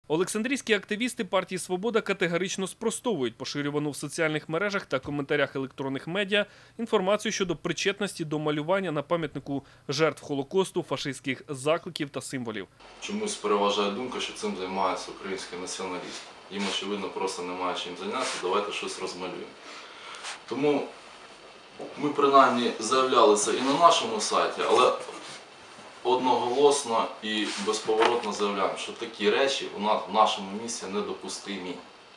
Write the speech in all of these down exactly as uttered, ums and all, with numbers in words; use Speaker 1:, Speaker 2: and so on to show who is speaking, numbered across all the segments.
Speaker 1: Олександрійські активісти партії «Свобода» категорично спростовують поширювану в соціальних мережах та коментарях електронних медіа інформацію щодо причетності до малювання на пам'ятнику жертв Голокосту, фашистських закликів та символів.
Speaker 2: Чомусь переважає думка, що цим займаються українські націоналісти. Їм, очевидно, просто немає чим зайнятися, давайте щось розмалюємо. Тому ми принаймні заявляли це і на нашому сайті, але одноголосно і безповоротно заявляємо, що такі речі у нас в нашому місті недопустимі.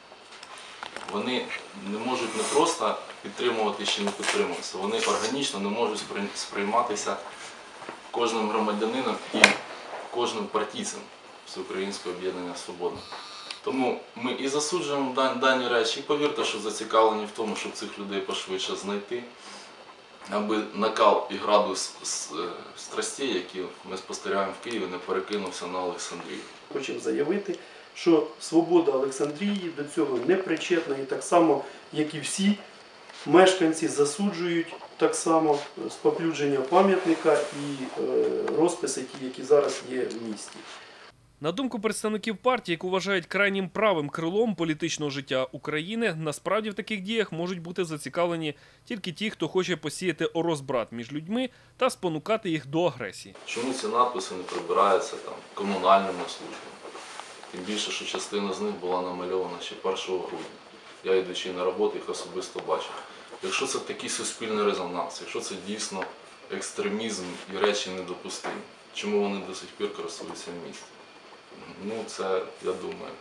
Speaker 2: Вони не можуть не просто підтримувати чи не підтримуватися, вони органічно не можуть сприйматися кожним громадянином і кожним партійцем Всеукраїнського об'єднання «Свобода». Тому ми і засуджуємо дані речі, і повірте, що зацікавлені в тому, щоб цих людей пошвидше знайти, аби накал і градус страстей, які ми спостерігаємо в Києві, не перекинувся на Олександрію.
Speaker 3: Хочемо заявити, що «Свобода» Олександрії до цього не причетна, і так само, як і всі мешканці, засуджують так само споплюження пам'ятника і розписи ті, які зараз є в місті.
Speaker 1: На думку представників партії, яку вважають крайнім правим крилом політичного життя України, насправді в таких діях можуть бути зацікавлені тільки ті, хто хоче посіяти розбрат між людьми та спонукати їх до агресії.
Speaker 2: Чому ці надписи не прибираються там комунальними службами? Тим більше, що частина з них була намальована ще першого грудня. Я, йдучи на роботу, їх особисто бачив. Якщо це такий суспільний резонанс, якщо це дійсно екстремізм і речі недопустимі, чому вони до сих пір красуються в місті? Ну, це, я думаю,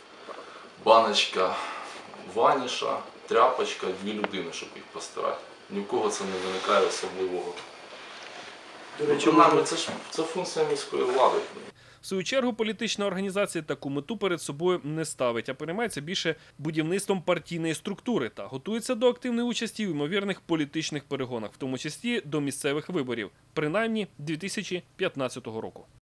Speaker 2: баночка ваніша, тряпочка, дві людини, щоб їх постирати. Ні в кого це не виникає особливого. До речі, ну, це ж це функція міської влади.
Speaker 1: В свою чергу політична організація таку мету перед собою не ставить, а переймається більше будівництвом партійної структури та готується до активної участі в ймовірних політичних перегонах, в тому числі до місцевих виборів, принаймні дві тисячі п'ятнадцятого року.